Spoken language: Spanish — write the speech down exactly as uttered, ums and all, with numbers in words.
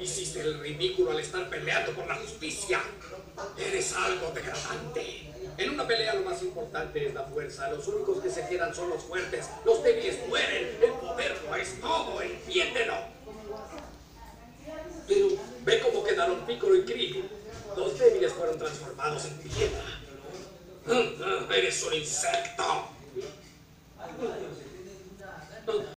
Hiciste el ridículo al estar peleando por la justicia. Eres algo degradante. En una pelea lo más importante es la fuerza. Los únicos que se quedan son los fuertes. Los débiles mueren. El poder lo es todo. Entiéndelo. Pero ve cómo quedaron Piccolo y Krieg. Los débiles fueron transformados en piedra. ¡Eres un insecto!